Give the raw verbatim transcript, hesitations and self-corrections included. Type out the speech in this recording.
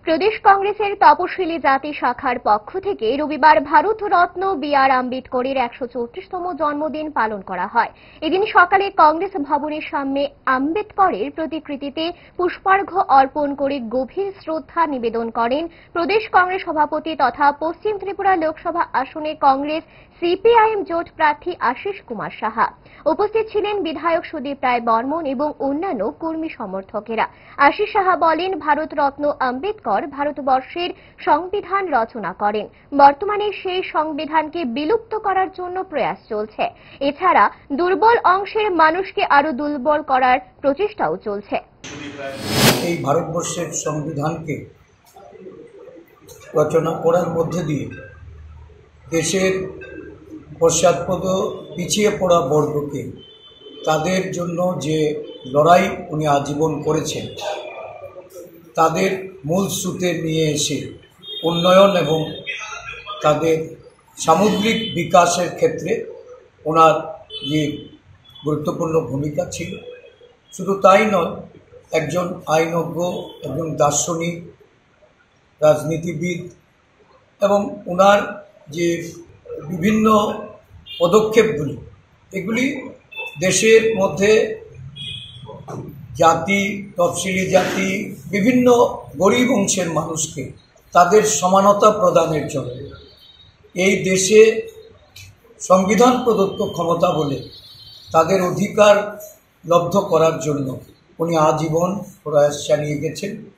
প্রদেশ কংগ্রেসের তপশিলি জাতি শাখার পক্ষ থেকে রবিবার ভারত রত্ন বি আর আম্বেদকরের একশো চৌত্রিশতম জন্মদিন পালন করা হয়। এদিন সকালে কংগ্রেস ভবনের সামনে আম্বেদকরের প্রতিকৃতিতে পুষ্পার্ঘ্য অর্পণ করে গভীর শ্রদ্ধা নিবেদন করেন প্রদেশ কংগ্রেস সভাপতি তথা পশ্চিম ত্রিপুরা লোকসভা আসনে কংগ্রেস সিপিআইএম জোট প্রার্থী আশিস কুমার সাহা। উপস্থিত ছিলেন বিধায়ক সুদীপ রায় বর্মন এবং অন্যান্য কর্মী সমর্থকেরা। আশিস সাহা বলেন, ভারত রত্ন আম্বেদকর ভারতবর্ষের সংবিধান রচনা করেন। বর্তমানে সেই সংবিধানকে বিলুপ্ত করার জন্য প্রয়াস চলছে। এছাড়া দুর্বল অংশের মানুষকে আরো দুর্বল করার প্রচেষ্টাও চলছে। এই ভারতবর্ষের সংবিধানকে রচনা করার মধ্যে দিয়ে দেশের পশ্চাৎপদ পিছিয়ে পড়া বর্গকে তাদের জন্য যে লড়াই উনি আজীবন করেছেন তাদের মূল স্রোতে নিয়ে এসে উন্নয়ন এবং তাদের সামগ্রিক বিকাশের ক্ষেত্রে ওনার যে গুরুত্বপূর্ণ ভূমিকা ছিল। শুধু তাই নয়, একজন আইনজ্ঞ, একজন দার্শনিক, রাজনীতিবিদ এবং ওনার যে বিভিন্ন পদক্ষেপগুলি এগুলি দেশের মধ্যে জাতি, তফসিলি জাতি, বিভিন্ন গরিব অংশের মানুষকে তাদের সমানতা প্রদানের জন্য এই দেশে সংবিধান প্রদত্ত ক্ষমতা বলে তাদের অধিকার লব্ধ করার জন্য উনি আজীবন প্রয়াস চালিয়ে গেছেন।